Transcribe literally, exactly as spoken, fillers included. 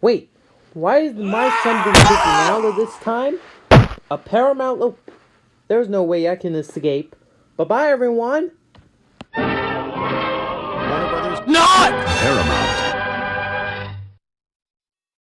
Wait, why is my son been taken out of this time? A Paramount lo- There's no way I can escape. Bye-bye, everyone! Not! Paramount.